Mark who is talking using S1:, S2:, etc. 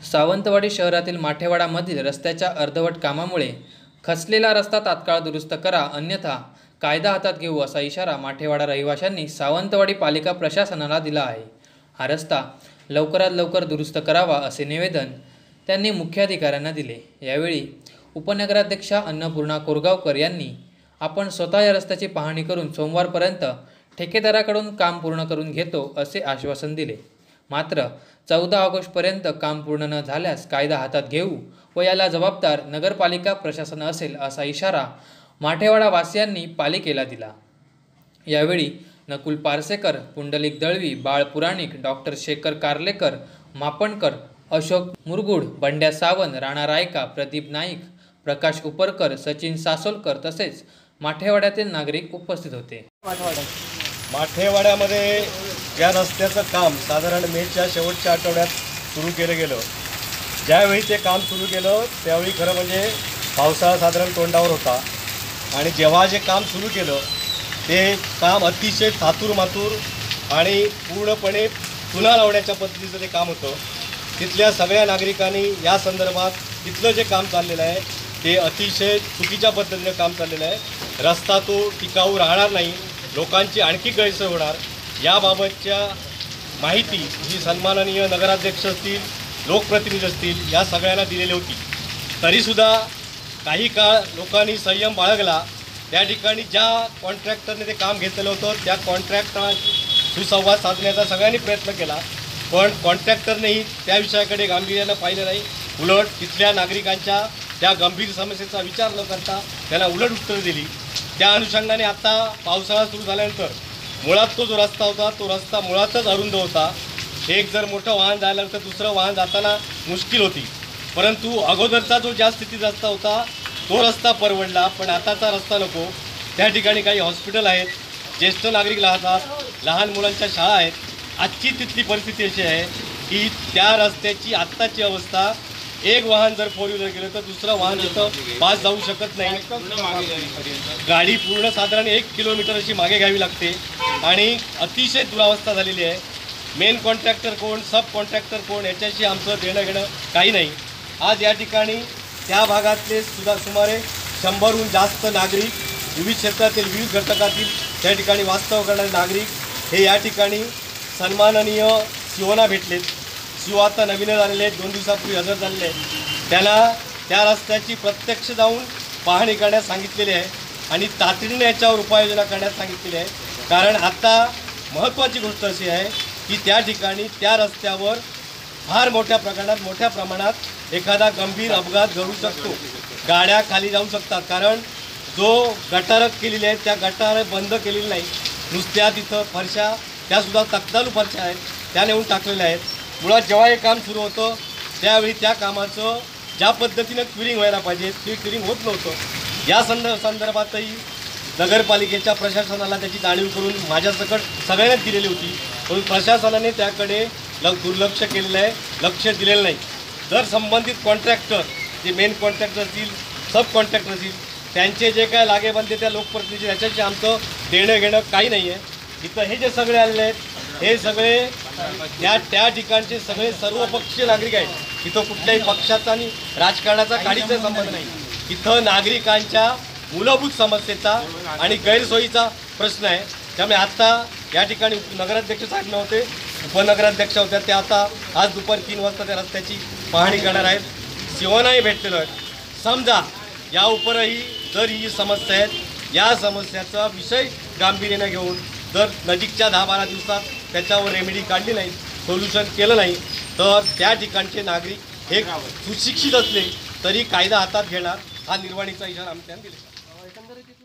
S1: सावंतवाडी शहरातील माठेवाडामधील रस्त्याच्या अर्धवट कामामुळे खचलेला रस्ता तात्काळ दुरुस्त करा, अन्यथा कायदा हातात घेऊ असा इशारा माठेवाडा रहिवाशांनी सावंतवाडी पालिका प्रशासनाला दिला आहे। हा रस्ता लवकरात लवकर दुरुस्त करावा असे निवेदन त्यांनी मुख्याधिकाऱ्यांना दिले। यावेळी उपनगराध्यक्षा अन्नपूर्णा कोरगावकर यांनी आपण स्वतः या रस्त्याची पाहणी करून सोमवारपर्यंत ठेकेदाराकडून काम पूर्ण करून घेतो असे आश्वासन दिले। मात्र 14 ऑगस्टपर्यंत काम पूर्ण न झाल्यास कायदा हातात घेऊ व याला जबाबदार नगरपालिका प्रशासन असेल असा इशारा माठेवाडा वासियांनी पालिकेला दिला। यावेळी नकुल पारसेकर, पुंडलिक दळवी, बाळ पुराणिक, डॉक्टर शेखर कारलेकर, मापणकर, अशोक मुरगुड, बंड्या सावंत, राणा रायका, प्रदीप नाईक, प्रकाश उपरकर, सचिन सासोलकर तसेच माठेवाड्यातील नागरिक उपस्थित होते।
S2: माठेवाड्यामध्ये या रस्त्याचं काम साधारण मेच्या शेवटच्या आठवड्यात सुरू केलं गेलं। ज्यावेळी ते काम सुरू केलं त्यावेळी खरं म्हणजे पावसाळा साधारण तोंडावर होता आणि जेव्हा जे काम सुरू केलं ते काम अतिशय थातूरमातूर आणि पूर्णपणे चुना लावण्याच्या पद्धतीचं ते काम होतं। तिथल्या सगळ्या नागरिकांनी या संदर्भात तिथलं जे काम चाललेलं आहे ते अतिशय चुकीच्या पद्धतीने काम चाललेलं आहे। रस्ता तो टिकाऊ राहणार नाही, लोकांची आणखी गैरसोय होणार याबाबतच्या माहिती जी सन्माननीय नगराध्यक्ष असतील, लोकप्रतिनिधी असतील या सगळ्यांना दिलेली होती। तरीसुद्धा काही काळ लोकांनी संयम बाळगला। त्या ठिकाणी ज्या कॉन्ट्रॅक्टरने ते काम घेतलेलं होतं त्या कॉन्ट्रॅक्टरला सुसंवाद साधण्याचा सगळ्यांनी प्रयत्न केला, पण कॉन्ट्रॅक्टरनेही त्या विषयाकडे गांभीर्यानं पाहिलं नाही। उलट तिथल्या नागरिकांच्या त्या गंभीर समस्येचा विचार न करता त्यांना उलट उत्तरं दिली। त्या अनुषंगाने आता पावसाळा सुरू झाल्यानंतर मुळात तो जो रस्ता होता तो रस्ता मुळातच अरुंद होता। एक जर मोठं वाहन जायला तर दुसरं वाहन जाताना मुश्किल होती, परंतु अगोदरचा जो ज्या स्थितीत रस्ता होता तो रस्ता परवडला, पण आताचा रस्ता नको। त्या ठिकाणी काही हॉस्पिटल आहेत, ज्येष्ठ नागरिक राहतात, लहान मुलांच्या शाळा आहेत। आजची तिथली परिस्थिती अशी आहे की त्या रस्त्याची आत्ताची अवस्था एक वाहन जर फोर व्हीलर गेलं तर दुसरं वाहन तिथं पास जाऊ शकत नाही। गाडी पूर्ण साधारण 1 किलोमीटर अशी मागे घ्यावी लागते आणि अतिशय दुरावस्था झालेली आहे। मेन कॉन्ट्रॅक्टर कोण, सब कॉन्ट्रॅक्टर कोण याच्याशी आमचं देणं घेणं काही नाही। आज या ठिकाणी त्या भागातले सुद्धा सुमारे 100हून जास्त नागरिक, विविध क्षेत्रातील विविध घटकातील त्या ठिकाणी वास्तव करणारे नागरिक हे या ठिकाणी सन्माननीय सीओना भेटलेत। सीओ आता नवीन झालेले आहेत, 2 दिवसापूर्वी हजर झालेले आहेत। त्यांना त्या रस्त्याची प्रत्यक्ष जाऊन पाहणी करण्यास सांगितलेली आहे आणि तातडीने याच्यावर उपाययोजना करण्यास सांगितलेली आहे। कारण आता महत्त्वाची गोष्ट अशी आहे की त्या ठिकाणी त्या रस्त्यावर फार मोठ्या प्रमाणात एखादा गंभीर अपघात घडू शकतो, गाड्या खाली जाऊ शकतात। कारण जो गटारक केलेली आहे त्या गटार बंद केलेली नाही, नुसत्या तिथं फरशा त्यासुद्धा तक्तालू फरशा आहेत त्या नेऊन टाकलेल्या आहेत। मुळात जेव्हा हे काम सुरू होतं त्यावेळी त्या कामाचं ज्या पद्धतीनं क्युरिंग व्हायला पाहिजे ते क्युरिंग होत नव्हतं। या संदर्भातही नगरपालिकेच्या प्रशासनाला त्याची जाणीव करून माझ्यासकट सगळ्यांनाच दिलेली होती, पण प्रशासनाने त्याकडे दुर्लक्ष केलेलं आहे, लक्ष दिलेलं नाही। जर संबंधित कॉन्ट्रॅक्टर जे मेन कॉन्ट्रॅक्टर असतील, सब कॉन्ट्रॅक्टर असतील त्यांचे जे काय लागेबंदे त्या लोकप्रतिनिधी त्याच्याशी आमचं देणं घेणं काही नाही आहे। इथं हे जे सगळे आलेले आहेत हे सगळे त्या ठिकाणचे सगळे सर्वपक्षीय नागरिक आहेत। इथं कुठल्याही पक्षाचा आणि राजकारणाचा काहीच संबंध नाही। इथं नागरिकांच्या मूलभूत समस्येचा आणि गैरसोयीचा प्रश्न आहे। त्यामुळे आता या ठिकाणी नगराध्यक्ष साहेब नव्हते, उपनगराध्यक्ष होत्या, त्या आता आज दुपारी 3 वाजता त्या रस्त्याची पाहणी करणार आहेत। सीओनाही भेटलेलो आहेत। समजा या उपरही जर ही समस्या आहेत या समस्याचा विषय गांभीर्याने घेऊन जर नजीकच्या 10-12 दिवसात त्याच्यावर रेमेडी काढली नाही, सोल्युशन केलं नाही तर त्या ठिकाणचे नागरिक हे सुशिक्षित असले तरी कायदा हातात घेणार हा निर्वाणीचा इशारा आम्ही त्यांना दिला।